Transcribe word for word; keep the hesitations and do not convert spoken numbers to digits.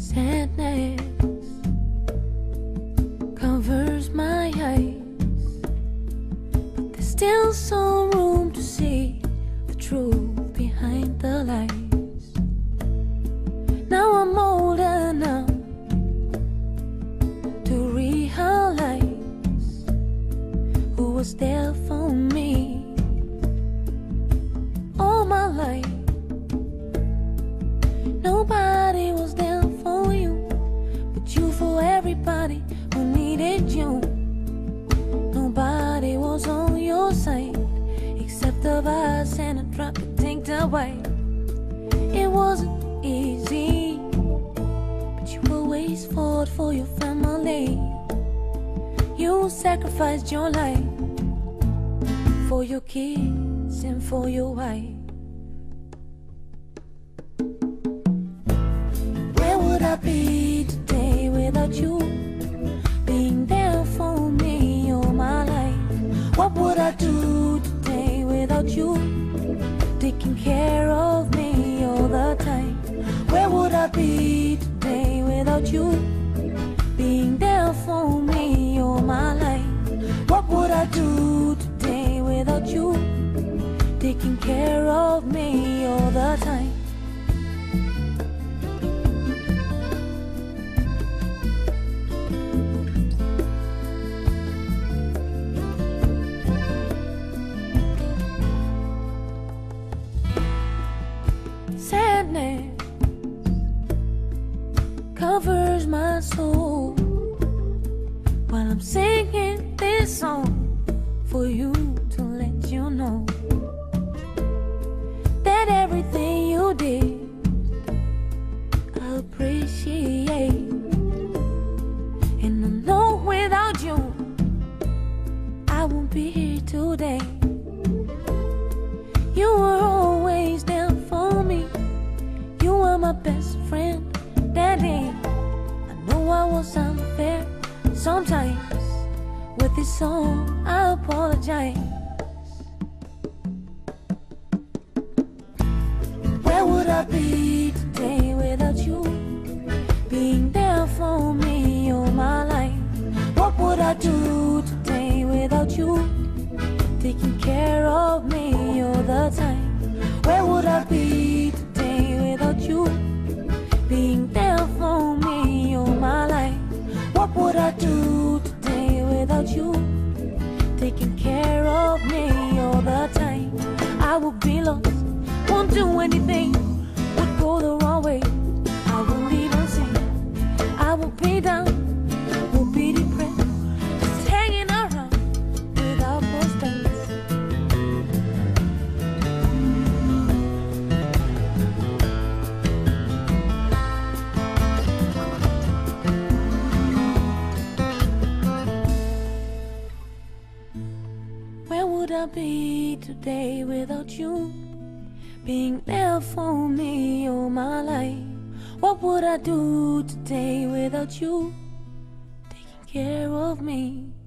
Sadness covers my eyes, but there's still some room to see the truth behind the lies. Now I'm old enough to realize who was there for me all my life. Nobody was there for you, but you for everybody who needed you. Nobody was on your side except the vice and a drop of tanked away. It wasn't easy, but you always fought for your family. You sacrificed your life for your kids and for your wife. Where would I be today without you being there for me all my life? What would I do today without you taking care of me all the time? Where would I be today without you being there for me all my life? What would I do today without you taking care of me all the time? Sadness covers my soul while I'm singing this song for you to let you know that everything you did I appreciate. And I know without you I won't be here today. You were always there for me. You were my best friend that day. I know I was unfair sometimes. With this song I apologize. Where would I be today without you being there for me all my life? What would I do today without you taking care of me all the time? Where would I be today without you being there for me all my life? What would I do today without you taking care of me all the time? I would be lost, won't do anything, would go the wrong way. I won't even sing, I would be down, would be depressed, just hanging around without purpose. Where would I be today without you being there for me all my life? What would I do today without you taking care of me?